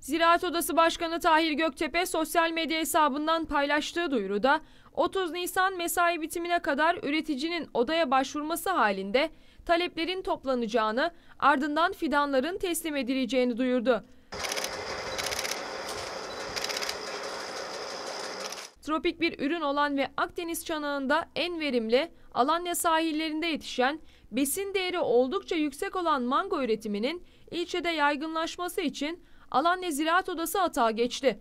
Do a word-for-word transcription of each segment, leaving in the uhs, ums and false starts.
Ziraat Odası Başkanı Tahir Göktepe sosyal medya hesabından paylaştığı duyuruda otuz Nisan mesai bitimine kadar üreticinin odaya başvurması halinde taleplerin toplanacağını, ardından fidanların teslim edileceğini duyurdu. Tropik bir ürün olan ve Akdeniz çanağında en verimli, Alanya sahillerinde yetişen, besin değeri oldukça yüksek olan mango üretiminin ilçede yaygınlaşması için Alanya Ziraat Odası atağa geçti.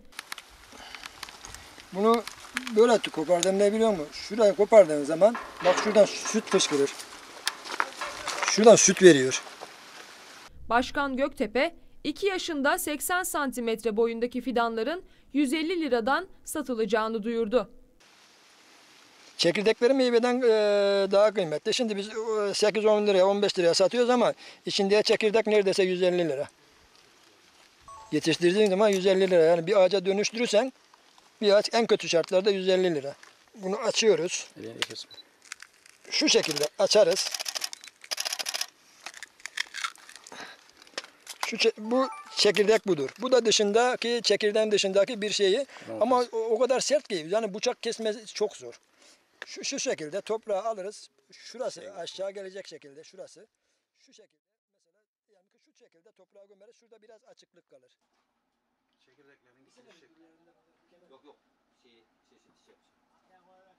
Bunu böyle kopardım, ne biliyor musun? Şurayı kopardığın zaman bak şuradan süt fışkırır. Şuradan süt veriyor. Başkan Göktepe, iki yaşında seksen santimetre boyundaki fidanların yüz elli liradan satılacağını duyurdu. Çekirdekleri meyveden e, daha kıymetli. Şimdi biz sekiz on liraya, on beş liraya satıyoruz ama içinde çekirdek neredeyse yüz elli lira. Yetiştirdiğin zaman yüz elli lira. Yani bir ağaca dönüştürürsen bir ağaç en kötü şartlarda yüz elli lira. Bunu açıyoruz. Şu şekilde açarız. Şu bu çekirdek budur. Bu da dışındaki çekirdeğin dışındaki bir şeyi. Ama o, o kadar sert ki yani bıçak kesmesi çok zor. Şu, şu şekilde toprağı alırız. Şurası aşağı gelecek şekilde şurası. Şu şekilde mesela yani şu şekilde toprağı gömeriz. Şurada biraz açıklık kalır. Çekirdeklerin gittiği şekli. Yok yok. Şeyi, şey, şey, şey.